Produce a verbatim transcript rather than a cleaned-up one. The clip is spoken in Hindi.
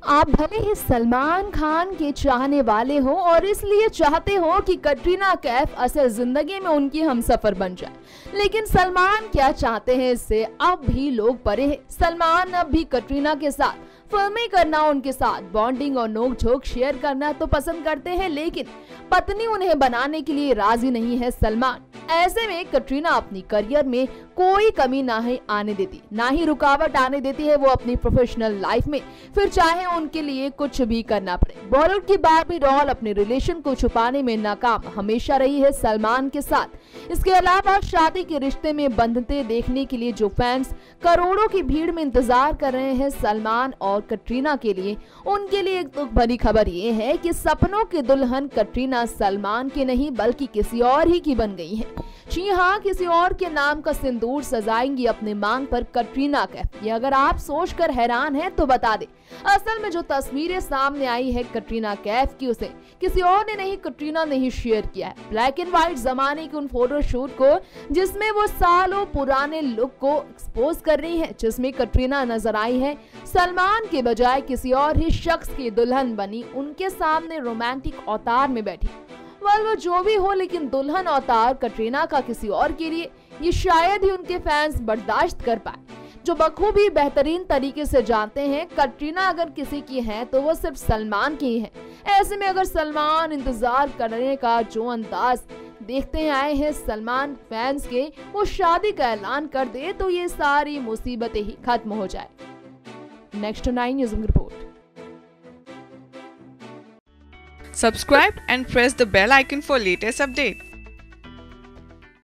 आप भले ही सलमान खान के चाहने वाले हो और इसलिए चाहते हो कि कटरीना कैफ असल जिंदगी में उनकी हमसफर बन जाए, लेकिन सलमान क्या चाहते हैं इससे अब भी लोग परे हैं। सलमान अब भी कटरीना के साथ फिल्में करना, उनके साथ बॉन्डिंग और नोक-झोंक शेयर करना तो पसंद करते हैं, लेकिन पत्नी उन्हें बनाने के लिए राजी नहीं है सलमान। ऐसे में कटरीना अपनी करियर में कोई कमी ना ही आने देती, ना ही रुकावट आने देती है वो अपनी प्रोफेशनल लाइफ में, फिर चाहे उनके लिए कुछ भी करना पड़े। बॉलीवुड की बार्बी डॉल अपने रिलेशन को छुपाने में नाकाम हमेशा रही है सलमान के साथ। इसके अलावा शादी के रिश्ते में बंधते देखने के लिए जो फैंस करोड़ों की भीड़ में इंतजार कर रहे हैं सलमान और कटरीना के लिए, उनके लिए एक दुख भरी खबर ये है कि सपनों की दुल्हन कटरीना सलमान की नहीं बल्कि किसी और ही की बन गई है। जी हाँ, किसी और के नाम का सिंदूर सजाएंगी अपने मांग पर कटरीना कैफ। ये अगर आप सोचकर हैरान हैं तो बता दें, असल में जो तस्वीरें सामने आई है कटरीना कैफ की, उसे किसी और ने नहीं कटरीना ने ही शेयर किया है। ब्लैक एंड व्हाइट जमाने के उन फोटोशूट को जिसमें वो सालों पुराने लुक को एक्सपोज कर रही है, जिसमें कटरीना नजर आई है सलमान के बजाय किसी और ही शख्स की दुल्हन बनी उनके सामने रोमांटिक अवतार में बैठी। वाल वो जो भी हो, लेकिन दुल्हन अवतार कटरीना का किसी और के लिए ये शायद ही उनके फैंस बर्दाश्त कर पाए, जो बखूबी बेहतरीन तरीके से जानते हैं कटरीना अगर किसी की है तो वो सिर्फ सलमान की ही है। ऐसे में अगर सलमान इंतजार करने का जो अंदाज देखते आए हैं सलमान फैंस के, वो शादी का ऐलान कर दे तो ये सारी मुसीबतें ही खत्म हो जाए। Next nine news report. Subscribe and press the bell icon for latest update.